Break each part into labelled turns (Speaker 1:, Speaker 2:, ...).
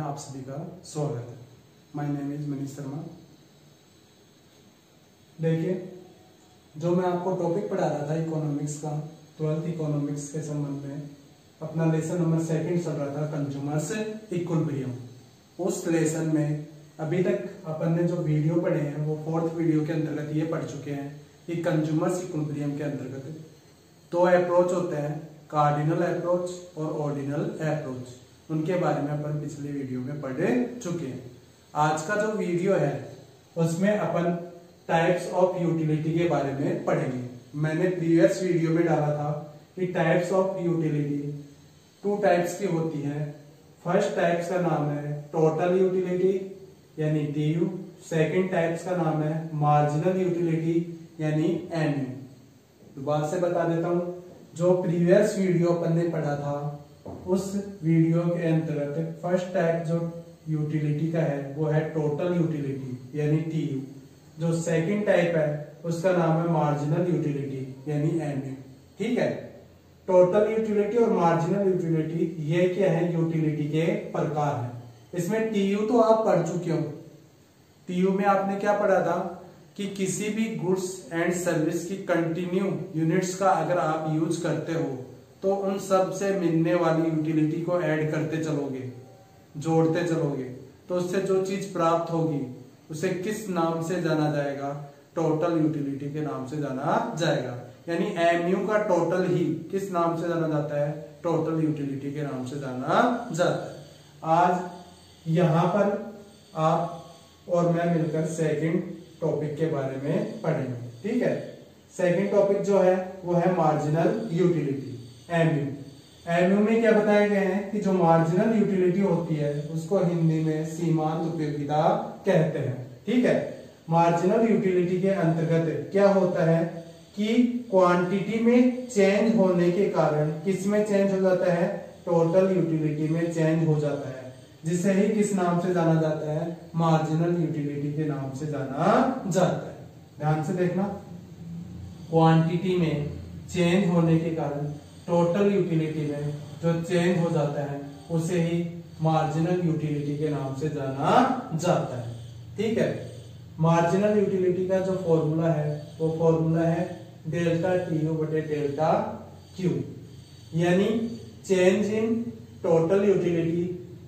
Speaker 1: आप सभी का स्वागत है। My name is Manish Sharma. देखिए, जो मैं आपको टॉपिक पढ़ा रहा था इकोनॉमिक्स का, 12th इकोनॉमिक्स के संबंध में अपना लेसन नंबर 2 चल रहा था, कंज्यूमर्स इक्विलिब्रियम। उस लेसन में अभी तक अपन ने जो वीडियो पढ़े हैं वो 4th वीडियो के अंतर्गत ये पढ़ चुके हैं कि कंज्यूमर्स इक्विलिब्रियम के अंतर्गत 2 अप्रोच होते हैं, कार्डिनल अप्रोच और ऑर्डिनल अप्रोच। उनके बारे में अपन पिछले वीडियो में पढ़ चुके हैं। आज का जो वीडियो है उसमें अपन टाइप्स ऑफ यूटिलिटी के बारे में पढ़ेंगे। मैंने प्रीवियस वीडियो में डाला था कि टाइप्स ऑफ यूटिलिटी 2 टाइप्स की होती है। फर्स्ट टाइप्स का नाम है टोटल यूटिलिटी यानी TU। सेकंड टाइप्स का नाम है मार्जिनल यूटिलिटी यानी MU। दोबारा से बता देता हूं, जो प्रीवियस वीडियो अपन ने पढ़ा था उस वीडियो के अंतर्गत फर्स्ट टाइप जो यूटिलिटी का है वो है टोटल यूटिलिटी यानी TU। जो सेकंड टाइप है उसका नाम है मार्जिनल यूटिलिटी यानी MU। ठीक है, टोटल यूटिलिटी और मार्जिनल यूटिलिटी ये क्या है, यूटिलिटी के प्रकार है। इसमें TU तो आप पढ़ चुके हो। TU में आपने क्या पढ़ा था कि किसी भी गुड्स एंड सर्विस की कंटिन्यू यूनिट्स का अगर आप यूज करते हो तो उन सब से मिलने वाली यूटिलिटी को ऐड करते चलोगे, जोड़ते चलोगे, तो उससे जो चीज प्राप्त होगी उसे किस नाम से जाना जाएगा, टोटल यूटिलिटी के नाम से जाना जाएगा। यानी MU का टोटल ही किस नाम से जाना जाता है, टोटल यूटिलिटी के नाम से जाना जाता है। आज यहाँ पर आप और मैं मिलकर सेकंड टॉपिक के बारे में पढ़ेंगे। ठीक है, सेकंड टॉपिक जो है वो है मार्जिनल यूटिलिटी MU। MU में क्या बताया गया है कि जो मार्जिनल यूटिलिटी होती है उसको हिंदी में सीमांत उपयोगिता कहते हैं। ठीक है, मार्जिनल यूटिलिटी के अंतर्गत क्या होता है कि क्वांटिटी में चेंज होने के कारण किस में चेंज हो जाता है, टोटल यूटिलिटी में चेंज हो जाता है, जिसे ही किस नाम से जाना जाता है, मार्जिनल यूटिलिटी के नाम से जाना जाता है। ध्यान से देखना, क्वांटिटी में चेंज होने के कारण टोटल यूटिलिटी में जो चेंज हो जाता है उसे ही मार्जिनल यूटिलिटी के नाम से जाना जाता है। ठीक है, मार्जिनल यूटिलिटी का जो फॉर्मूला है वो फॉर्मूला है डेल्टा TU बटे डेल्टा Q, यानी change in total utility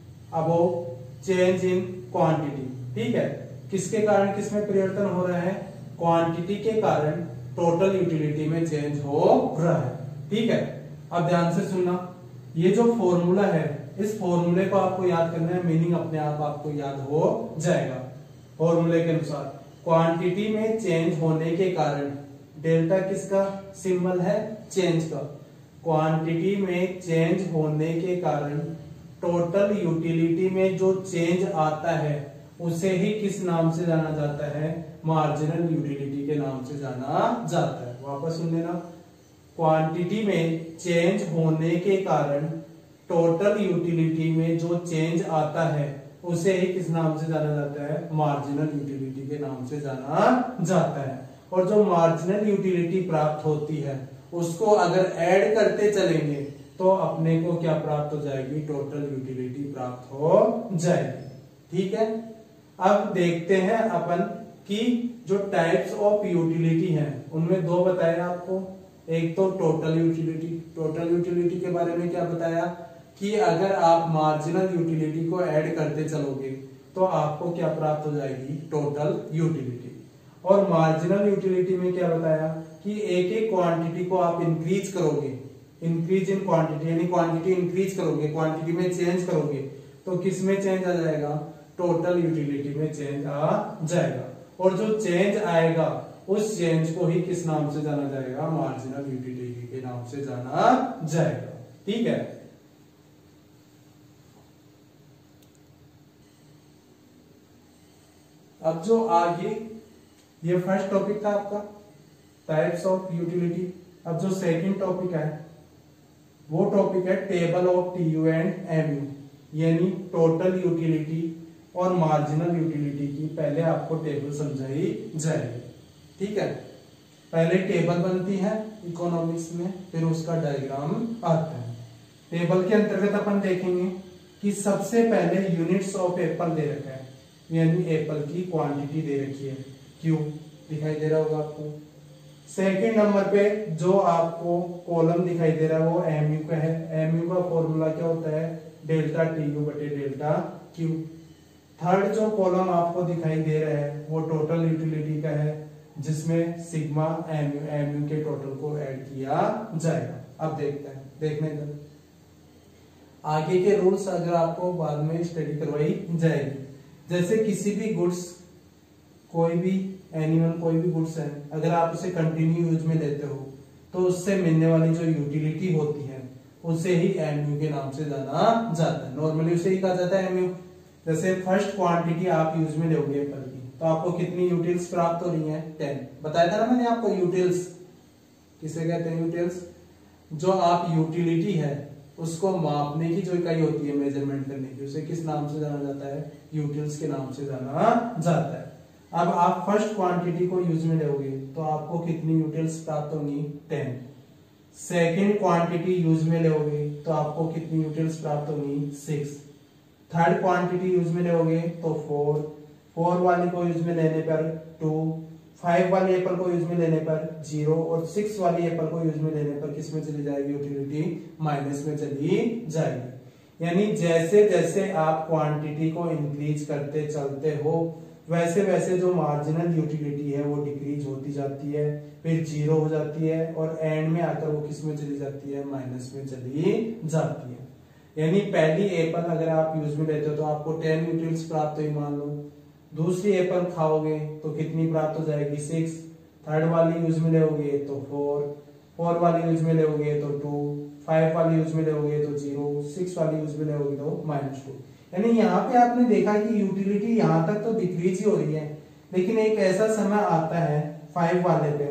Speaker 1: above change in quantity. ठीक है, किसके कारण किसमें परिवर्तन हो रहा है, क्वांटिटी के कारण टोटल यूटिलिटी में चेंज हो रहा है। ठीक है, अब ध्यान से सुनना, ये जो फॉर्मूला है इस फॉर्मूले को आपको याद करना है, मीनिंग अपने आप आपको याद हो जाएगा। फॉर्मूले के अनुसार क्वांटिटी में चेंज होने के कारण, डेल्टा किसका सिंबल है, चेंज का, क्वांटिटी में चेंज होने के कारण टोटल यूटिलिटी में जो चेंज आता है उसे ही किस नाम से जाना जाता है, मार्जिनल यूटिलिटी के नाम से जाना जाता है। वापस सुन लेना, क्वांटिटी में चेंज होने के कारण टोटल यूटिलिटी में जो चेंज आता है उसे ही किस नाम से जाना जाता है, मार्जिनल यूटिलिटी के नाम से जाना जाता है। और जो मार्जिनल यूटिलिटी प्राप्त होती है उसको अगर ऐड करते चलेंगे तो अपने को क्या प्राप्त हो जाएगी, टोटल यूटिलिटी प्राप्त हो जाएगी। ठीक है, अब देखते हैं अपन कि जो टाइप्स ऑफ यूटिलिटी हैं उनमें 2 बताए आपको। एक तो टोटल यूटिलिटी, टोटल यूटिलिटी के बारे में क्या बताया कि अगर आप मार्जिनल यूटिलिटी को ऐड करते चलोगे तो आपको क्या प्राप्त हो जाएगी, टोटल यूटिलिटी। और मार्जिनल यूटिलिटी में क्या बताया कि एक एक क्वांटिटी को आप इंक्रीज करोगे, इंक्रीज इन क्वांटिटी यानी क्वांटिटी इंक्रीज करोगे, क्वांटिटी में चेंज करोगे तो किस में चेंज आ जाएगा, टोटल यूटिलिटी में चेंज आ जाएगा। और जो चेंज आएगा उस चेंज को ही किस नाम से जाना जाएगा, मार्जिनल यूटिलिटी के नाम से जाना जाएगा। ठीक है, अब जो आगे ये फर्स्ट टॉपिक था आपका टाइप्स ऑफ यूटिलिटी। अब जो सेकंड टॉपिक है वो टॉपिक है table of TU and MU, यानी टोटल यूटिलिटी और मार्जिनल यूटिलिटी की पहले आपको टेबल समझाई जाएगी। ठीक है, पहले टेबल बनती है इकोनॉमिक्स में, फिर उसका डायग्राम आता है। टेबल के अंतर्गत अपन देखेंगे कि सबसे पहले यूनिट्स ऑफ एप्पल दे रखा है, यानी एप्पल की क्वांटिटी दे रखी है, क्यू दिखाई दे रहा होगा आपको। सेकंड नंबर पे जो आपको कॉलम दिखाई दे रहा है वो एम यू का है। एम यू का फॉर्मूला क्या होता है, डेल्टा टी यू बटे डेल्टा क्यू। थर्ड जो कॉलम आपको दिखाई दे रहा है वो टोटल यूटिलिटी का है, जिसमें सिग्मा एम यू के टोटल को ऐड किया जाएगा। अब देखते हैं, देखने का आगे के रूल्स अगर आपको बाद में स्टडी करवाई जाएगी। जैसे किसी भी गुड्स, कोई भी एनिमल, कोई भी गुड्स है, अगर आप उसे कंटिन्यू यूज में लेते हो तो उससे मिलने वाली जो यूटिलिटी होती है उसे ही एमयू के नाम से जाना जाता है। नॉर्मली उसे ही कहा जाता है एमयू। जैसे फर्स्ट क्वांटिटी आप यूज में लोगे एप्पल की, तो आपको कितनी यूटिल्स प्राप्त हो रही है, 10। बताया था ना मैंने आपको यूटिल्स किसे कहते हैं, यूटिल्स। जो आप यूटिलिटी है उसको मापने की जो इकाई होती है, मेजरमेंट करने की, उसे किस नाम से जाना जाता है, यूटिल्स के नाम से जाना जाता है। अब आप फर्स्ट क्वांटिटी को यूज में लोगे तो आपको कितनी यूटिल्स प्राप्त होंगी, 10। सेकेंड क्वांटिटी यूज में लोगे तो आपको कितनी यूटिल्स प्राप्त होंगी, 6। थर्ड क्वांटिटी यूज में लोगे तो 4 वाली को यूज में लेने पर 2, 5 वाली एप्पल को यूज में लेने पर 0 और 6 वाली एप्पल को यूज में लेने पर किस में चली जाएगी, यूटिलिटी माइनस में चली जाएगी। यानी जैसे जैसे आप क्वांटिटी को इंक्रीज करते चलते हो वैसे वैसे जो मार्जिनल यूटिलिटी है वो डिक्रीज होती जाती है, फिर 0 हो जाती है और एंड में आकर वो किस में चली जाती है, माइनस में चली जाती है। यानी पहली एप्पल अगर आप यूज में लेते हो तो आपको 10 यूटिल्स प्राप्त हुई मान लो। दूसरी एप्पल खाओगे तो कितनी प्राप्त हो जाएगी, 6। थर्ड वाली यूज में लोगे तो 4 वाली यूज में लोगे तो 2, 5 वाली यूज में लोगे तो 0, 6 वाली यूज में लोगे तो -2। यानी यहाँ पे आपने देखा कि यूटिलिटी यहाँ तक तो डिक्रीज ही हो रही है, लेकिन एक ऐसा समय आता है 5 वाले पे,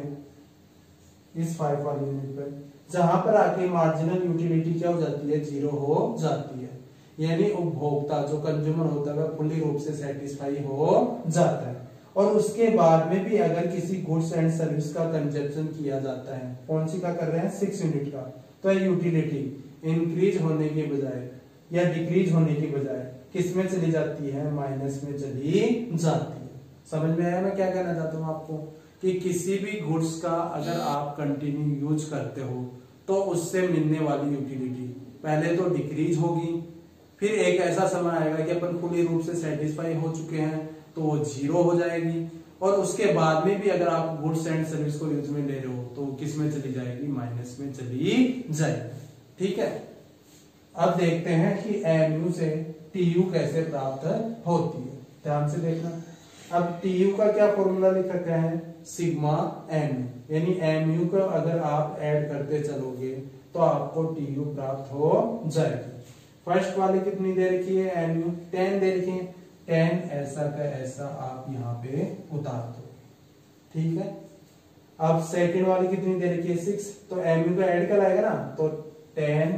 Speaker 1: इस 5 वाली यूनिट पे, जहां पर आके मार्जिनल यूटिलिटी क्या हो जाती है, 0 हो जाती है। यानी उपभोक्ता जो कंज्यूमर होता है फुल्ली रूप से सेटिस्फाई हो जाता है। और उसके बाद में भी अगर किसी गुड्स एंड सर्विस का कंजप्शन किया जाता है, कौन सी का कर रहे हैं, 6 यूनिट का, तो यूटिलिटी इंक्रीज होने के बजाय या डिक्रीज होने की बजाय किस में चली जाती है, माइनस में चली जाती है। समझ में आया मैं क्या कहना चाहता हूँ आपको, कि किसी भी गुड्स का अगर आप कंटिन्यू यूज करते हो तो उससे मिलने वाली यूटिलिटी पहले तो डिक्रीज होगी, फिर एक ऐसा समय आएगा कि अपन पूरी रूप से सेटिस्फाई हो चुके हैं तो वो 0 हो जाएगी, और उसके बाद में भी अगर आप गुड्स एंड सर्विस को यूज में ले रहे हो तो किस में चली जाएगी, माइनस में चली जाएगी। ठीक है, अब देखते हैं कि एमयू से टीयू कैसे प्राप्त होती है, ध्यान से देखना। अब टीयू का क्या फॉर्मूला लिख रखा है, सिग्मा एमयू, यानी एमयू को अगर आप ऐड करते चलोगे तो आपको टीयू प्राप्त हो जाएगी। फर्स्ट वाली कितनी दे रखी है, एमयू 10 दे रखी है, 10 ऐसा का ऐसा आप यहाँ पे उतार दो। ठीक है, अब सेकंड वाली कितनी दे रखी है, 6, तो एमयू का ऐड कर आएगा ना, तो 10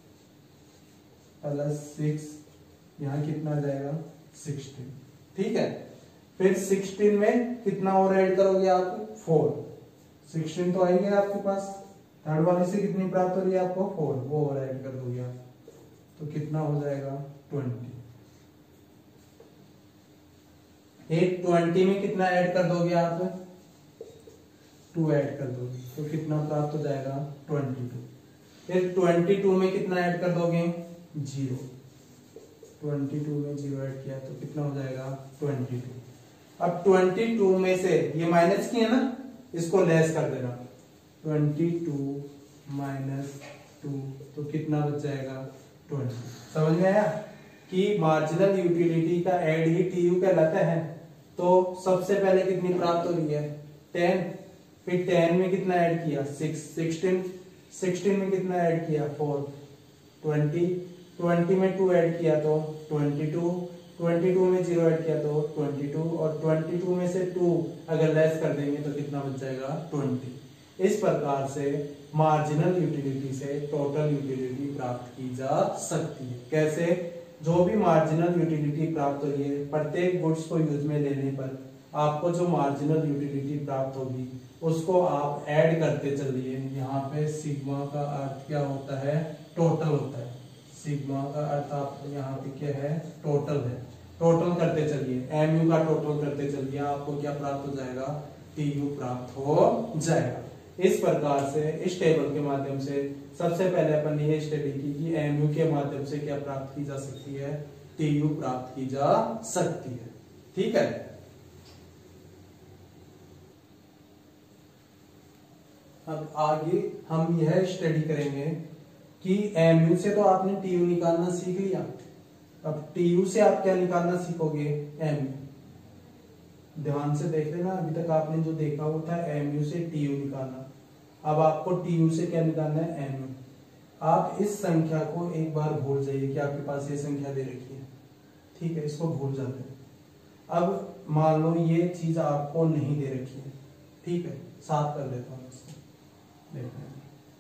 Speaker 1: + 6, यहाँ कितना आ जाएगा, 16। ठीक है, फिर 16 में कितना और ऐड करोगे आप, 4, 16 तो आएंगे आपके पास। थर्ड वाली से कितनी प्राप्त हो रही है आपको, 4, वो और ऐड कर दोगे आप, तो कितना हो जाएगा, 20। एक 20 में कितना ऐड कर दोगे आप, 2 ऐड कर दोगे, तो कितना प्राप्त हो जाएगा, 22। फिर 22 में कितना ऐड कर दोगे, 0, 22 में 0 ऐड किया तो कितना हो जाएगा, 22। अब 22 में से ये माइनस की है ना, इसको लेस कर देना, 22 - 2, तो कितना बच जाएगा, 20। समझ में आया कि मार्जिनल यूटिलिटी का ऐड ही टीयू कहलाता है। तो सबसे पहले कितनी प्राप्त हो रही है, 10, फिर 10 में कितना ऐड किया, 6, 16 में कितना ऐड किया, 4, 20 में 2 ऐड किया तो 22 में 0 ऐड किया तो 22, और 22 में से 2 अगर लेस कर देंगे तो कितना बच जाएगा, 20। इस प्रकार से मार्जिनल यूटिलिटी से टोटल यूटिलिटी प्राप्त की जा सकती है। कैसे, जो भी मार्जिनल यूटिलिटी प्राप्त हुई है, प्रत्येक गुड्स को यूज में लेने पर आपको जो मार्जिनल यूटिलिटी प्राप्त होगी उसको आप ऐड करते चलिए। यहाँ पे सिग्मा का अर्थ क्या होता है, टोटल होता है। सिग्मा का अर्थ आप यहाँ पे क्या है, टोटल है। टोटल करते चलिए, एम यू का टोटल करते चलिए, आपको क्या प्राप्त हो जाएगा, टी यू प्राप्त हो जाएगा। इस प्रकार से इस टेबल के माध्यम से सबसे पहले अपन ने ये स्टडी की कि एम यू के माध्यम से क्या प्राप्त की जा सकती है, टी यू प्राप्त की जा सकती है। ठीक है, अब आगे हम यह स्टडी करेंगे कि एम यू से तो आपने टी यू निकालना सीख लिया, अब टी यू से आप क्या निकालना सीखोगे, एम यू। ध्यान से देख लेना, अभी तक आपने जो देखा वो था एम यू से टी यू निकालना, अब आपको टी यू से क्या निकालना है, एम यू। आप इस संख्या को एक बार भूल जाइए कि आपके पास ये संख्या दे रखी है, ठीक है, इसको भूल जाते हैं। अब मान लो ये चीज आपको नहीं दे रखी है, ठीक है, साफ कर देता हूं इसको, देखते हैं।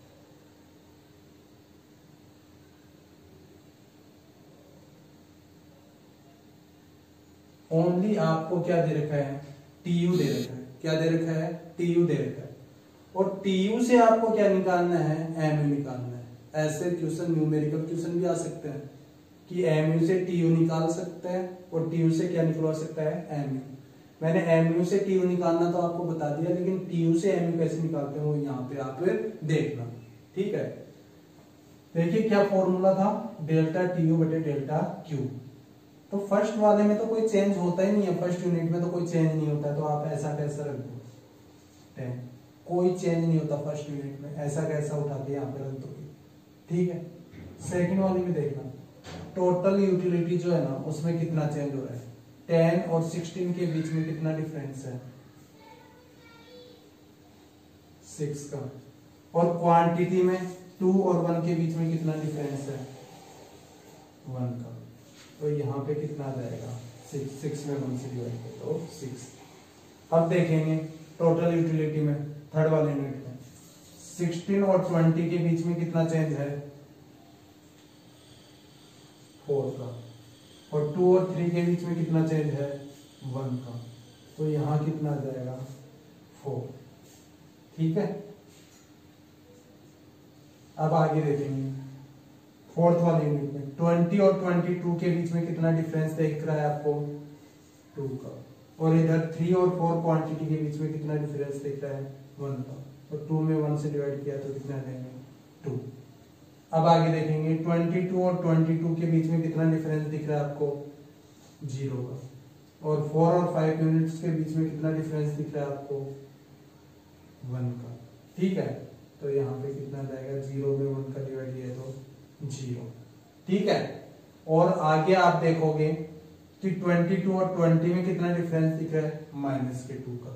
Speaker 1: ओनली आपको क्या दे रखा है, टी यू दे रखा है, क्या दे रखा है, टी यू दे रखा है, और टी यू से आपको क्या निकालना है, एम यू निकालना है। ऐसे क्वेश्चन, न्यूमेरिकल क्वेश्चन भी आ सकते हैं कि एम यू से टी यू निकाल सकते हैं और टी यू से क्या निकलवा सकता है, एम यू। मैंने एम यू से टी यू निकालना तो आपको बता दिया, लेकिन टी यू से एम यू कैसे निकालते हैं वो यहाँ पे आप देखना। ठीक है, देखिए क्या फॉर्मूला था, डेल्टा टी यू बटे डेल्टा क्यू। तो फर्स्ट वाले में तो कोई चेंज होता ही नहीं है, फर्स्ट यूनिट में तो कोई चेंज नहीं होता है, तो आप ऐसा कैसा रख दो, 10, कोई चेंज नहीं होता फर्स्ट यूनिट में, ऐसा कैसा उठा के यहाँ पे रख दोगे। ठीक है, सेकंड वाली में देखना, टोटल यूटिलिटी जो है ना उसमें कितना चेंज हो रहा है, 10 और 16 के बीच में कितना डिफरेंस है, 6 का। और क्वांटिटी में 2 और 1 के बीच में कितना डिफरेंस है, 1 का। तो यहाँ पे कितना आ जाएगा, 6 में 1 से डिवाइड कर दो 6। अब देखेंगे टोटल यूटिलिटी में थर्ड वाले यूनिट में 16 और 20 के बीच में कितना चेंज है, 4 का। और 2 और 3 के बीच में कितना चेंज है, 1 का। तो यहाँ कितना आ जाएगा, 4। ठीक है, अब आगे देखेंगे फोर्थ वाले यूनिट में 20 और 22 के बीच में कितना डिफरेंस दिख रहा है आपको, 2 का। और इधर 3 और 4 क्वांटिटी के बीच में कितना डिफरेंस दिख रहा है, 1 का। और 2 में 1 से डिवाइड किया तो कितना देंगे, 2। अब आगे देखेंगे 22 और 22 के बीच में कितना डिफरेंस दिख रहा है आपको, 0 का। और 4 और 5 यूनिट्स के बीच में कितना डिफरेंस दिख रहा है आपको, 1 का। ठीक है, तो यहाँ पे कितना जाएगा, 0 में 1 का डिवाइड किया तो 0। ठीक है, और आगे आप देखोगे कि 22 और 20 में कितना डिफरेंस दिख रहा है, -2 का।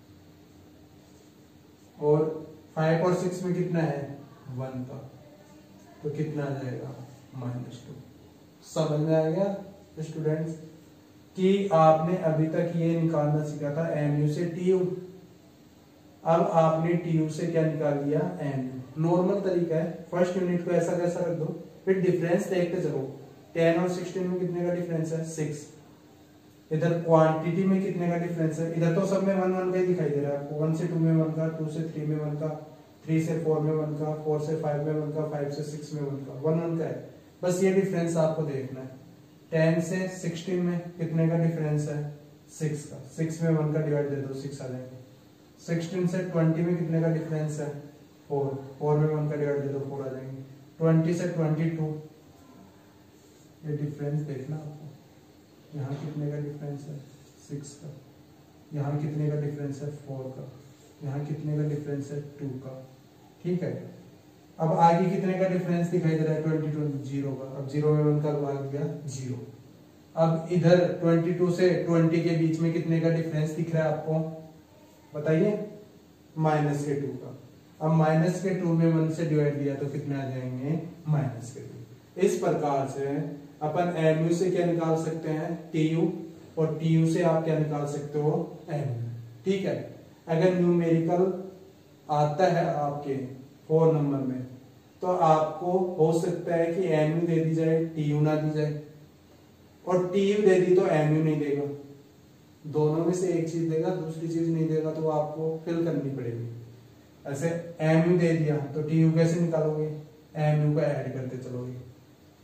Speaker 1: और 5 और 6 में कितना है, 1 का। तो कितना आ जाएगा, -2। समझ में आ गया स्टूडेंट्स कि आपने अभी तक ये निकालना सीखा था एम यू से टी यू। अब आपने टी यू से क्या निकाल लिया, एम यू। नॉर्मल तरीका है, फर्स्ट यूनिट को ऐसा कैसा रख दो, फिर डिफरेंस देखते चलो। 10 और 16 में कितने का डिफरेंस है, 6। इधर क्वांटिटी में कितने का डिफरेंस है, इधर तो सब में 1 1 का ही दिखाई दे रहा है आपको। 1 से 2 में 1 का, 2 से 3 में 1 का, 3 से 4 में 1 का, 4 से 5 में 1 का, 5 से 6 में 1 का, 1 1 का है। बस ये डिफरेंस आपको देखना है। 10 से 16 में कितने का डिफरेंस है, 6 का। 6 में 1 का डिवाइड दे दो, 6 आ जाएंगे। 16 से 20 में कितने का डिफरेंस है, 4। 4 में 1 का डिवाइड दे दो, 4 आ जाएंगे। 20 से 22 ये डिफरेंस देखना आपको, यहाँ कितने का डिफरेंस है, 6 का। यहाँ कितने का डिफरेंस है, 4 का। यहाँ कितने का डिफरेंस है, 2 का। ठीक है, अब आगे कितने का डिफरेंस दिखाई दे रहा है, 22 0 का। अब 0 में 1 का भाग दिया, 0। अब इधर 22 से 20 के बीच में कितने का डिफरेंस दिख रहा है आपको, बताइए, -2 का। अब -2 में 1 से डिवाइड किया तो कितने आ जाएंगे, -2। इस प्रकार से अपन एम यू से क्या निकाल सकते हैं, टी यू, और टी यू से आप क्या निकाल सकते हो, एम यू। ठीक है, अगर न्यूमेरिकल आता है आपके 4 नंबर में तो आपको हो सकता है कि एम यू दे दी जाए, टी यू ना दी जाए, और टी यू दे दी तो एम यू नहीं देगा। दोनों में से एक चीज देगा, दूसरी चीज नहीं देगा, तो आपको फिल करनी पड़ेगी। ऐसे एम यू दे दिया तो टी यू कैसे निकालोगे, एम यू को ऐड करते चलोगे।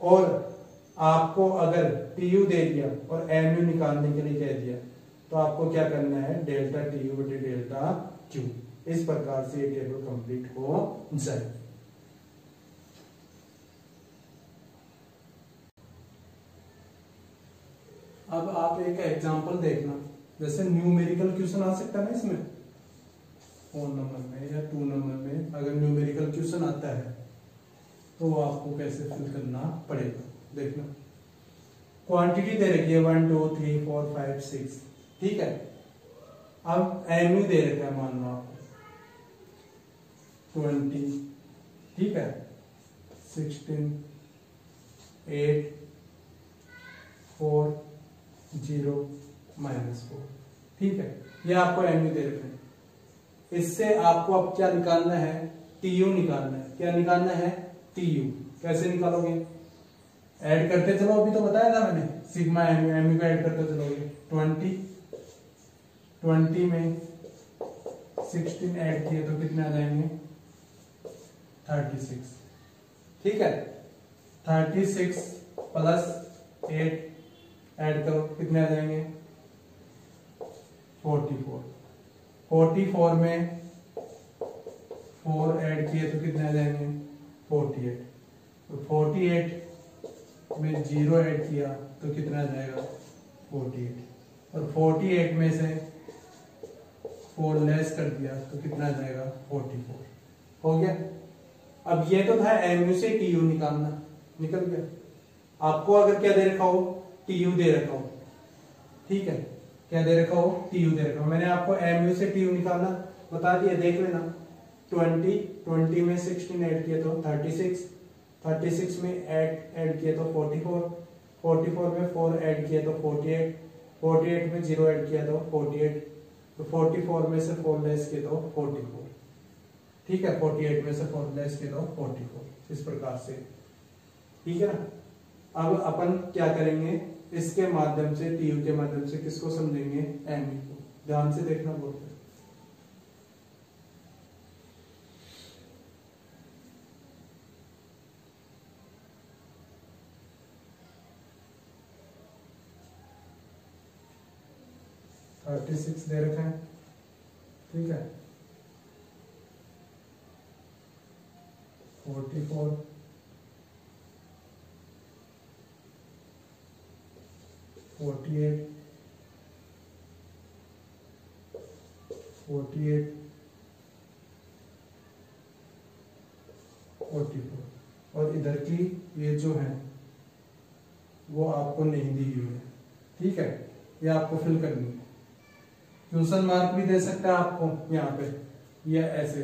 Speaker 1: और आपको अगर टीयू दे दिया और एमयू निकालने के लिए कह दिया तो आपको क्या करना है, डेल्टा टीयू बटे डेल्टा क्यू। इस प्रकार से ये टेबल कंप्लीट हो जाए। अब आप एक एग्जांपल देखना, जैसे न्यूमेरिकल क्वेश्चन आ सकता है ना इसमें 4 नंबर में या 2 नंबर में, अगर न्यूमेरिकल क्वेश्चन आता है तो आपको कैसे फिल करना पड़ेगा। देखना क्वांटिटी दे रखी है 1 2 3 4 5 6, ठीक है। अब एमयू दे रखा है मान लो आपको 20, ठीक है, 16 8 4 0 -4, ठीक है। ये आपको एमयू दे रखे हैं। इससे आपको अब क्या निकालना है, टीयू निकालना है। क्या निकालना है, टीयू। कैसे निकालोगे, ऐड करते चलो, अभी तो बताया था मैंने, सिग्मा एमयू, एमयू को ऐड करते चलोगे। 20 में 16 ऐड किए तो कितने आ जाएंगे, 36, ठीक है। 36 प्लस 8 ऐड करो, कितने आ जाएंगे, 44। 44 में 4 ऐड किए तो कितने आ जाएंगे, 48। तो 48 में 0 ऐड किया तो कितना आ जाएगा, 48। और 48 में से 4 लेस कर दिया तो कितना आ जाएगा, 44। हो गया। अब ये तो था एमयू से टीयू निकालना, निकल गया। आपको अगर क्या दे रखा हो, टीयू दे रखा हो, ठीक है, क्या दे रखा हो, टीयू दे रखा हो। मैंने आपको एमयू से टीयू निकालना बता दिया, देख लेना। 20 में 16 ऐड किए तो 36, 36 में 8 ऐड किए तो 44, 44 में 4 ऐड किए तो 48, 48 में 0 ऐड किया तो 48, तो 44 में से 4 लेस किए तो 44, ठीक है। 48 में से 4 लेस किए तो 44, इस प्रकार से, ठीक है ना। अब अपन क्या करेंगे, इसके माध्यम से, टीयू के माध्यम से किसको समझेंगे, एमयू को। ध्यान से देखना बोलते हैं। थर्टी 36 दे रखा है, ठीक है। 44, 48, 44 और इधर की ये जो है वो आपको नहीं दी हुई है, ठीक है। ये आपको फिल करनी है। क्वेश्चन मार्क भी दे सकता है आपको यहाँ पे, या ऐसे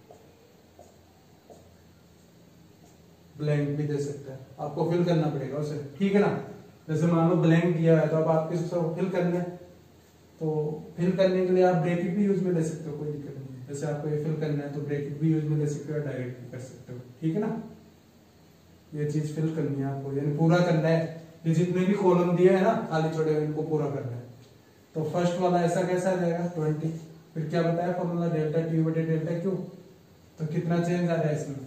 Speaker 1: ब्लैंक भी दे सकता है, आपको फिल करना पड़ेगा उसे, ठीक है ना। जैसे मान लो ब्लैंक दिया है तो अब आपके फिल करना है, तो फिल करने के लिए आप ब्रैकेट भी यूज में ले सकते हो, कोई दिक्कत नहीं है। जैसे आपको ये फिल करना है तो ब्रैकेट भी यूज में ले सकते हो, डायरेक्ट भी कर सकते हो, ठीक है ना। ये चीज फिल करनी है आपको, यानी पूरा करना है। ये जितने भी कॉलम दिए है ना खाली छोड़े हुए, इनको पूरा करना है। तो फर्स्ट वाला ऐसा कैसा आ जाएगा, 20। फिर क्या बताया फॉर्मूला, डेल्टा टी बटे डेल्टा क्यू। तो कितना चेंज आ रहा है इसमें,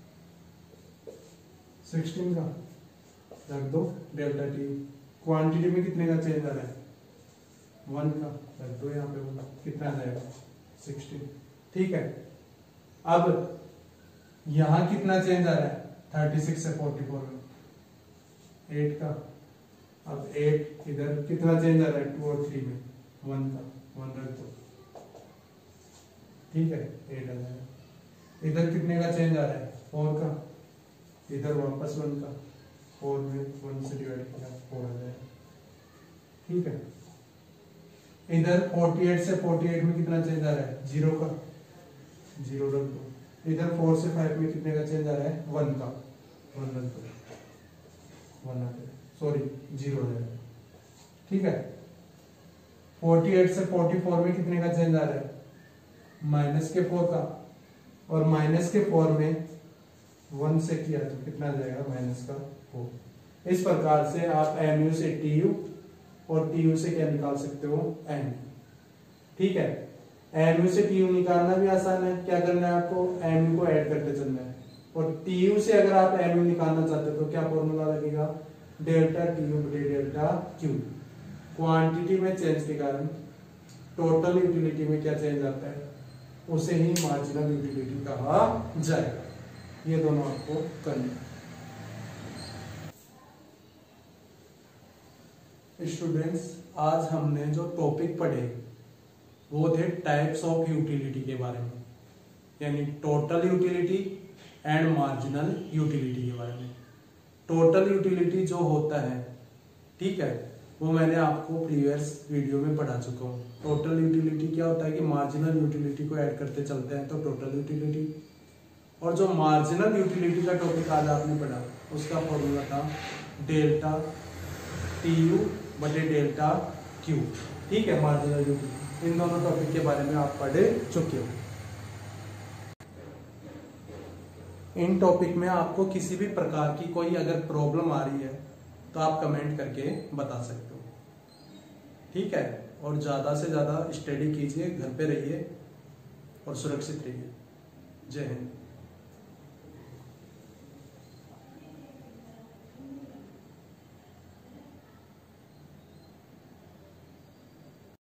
Speaker 1: 16 का रख दो, डेल्टा टी। क्वांटिटी में कितने का चेंज आ रहा है, 1 का रख दो यहाँ पे, बोला कितना आ जाएगा, 16, ठीक है। अब यहाँ कितना चेंज आ रहा है, 36 से 44 में 8 का। अब 8 इधर कितना चेंज आ रहा है, 2 और 3 में 1 का, 1 रख दो, ठीक है, 8 आ जाएगा। इधर कितने का चेंज आ रहा है, 4 का। इधर वापस 1 का, 4 में 1 से डिवाइड किया 4 आ जाएगा, ठीक है। इधर 48 से 48 में कितना चेंज आ रहा है, 0 का, 0 रख दो। इधर 4 से 5 में कितने का चेंज आ रहा है, 1 का, 1 रख दो, 1 आ जाएगा, सॉरी 0 आ जाएगा, ठीक है। 48 से 44 में कितने का चेंज आ रहा है, -4 का, और -4 में 1 से किया तो कितना आ जाएगा, -4। इस प्रकार से आप एमयू से टीयू और टीयू से क्या निकाल सकते हो, एमयू, ठीक है। एमयू से टीयू निकालना भी आसान है। क्या करना है आपको, एमयू को ऐड करते चलना है। और टीयू से अगर आप एनयू निकालना चाहते हो तो क्या फॉर्मूला लगेगा, डेल्टा टीयू बटे डेल्टा क्यू। क्वांटिटी में चेंज के कारण टोटल यूटिलिटी में क्या चेंज आता है, उसे ही मार्जिनल यूटिलिटी कहा जाएगा। ये दोनों आपको करने। स्टूडेंट्स, आज हमने जो टॉपिक पढ़े वो थे टाइप्स ऑफ यूटिलिटी के बारे में, यानी total utility and marginal utility के बारे में। टोटल यूटिलिटी जो होता है, ठीक है, वो मैंने आपको प्रीवियस वीडियो में पढ़ा चुका हूँ। टोटल यूटिलिटी क्या होता है कि मार्जिनल यूटिलिटी को ऐड करते चलते हैं तो टोटल यूटिलिटी। और जो मार्जिनल यूटिलिटी का टॉपिक आज आपने पढ़ा उसका फॉर्मूला था डेल्टा टीयू बटे डेल्टा क्यू, ठीक है, मार्जिनल यूटिलिटी। इन दोनों टॉपिक के बारे में आप पढ़ चुके हो। इन टॉपिक में आपको किसी भी प्रकार की कोई अगर प्रॉब्लम आ रही है तो आप कमेंट करके बता सकते हो, ठीक है। और ज्यादा से ज्यादा स्टडी कीजिए, घर पे रहिए और सुरक्षित रहिए। जय हिंद।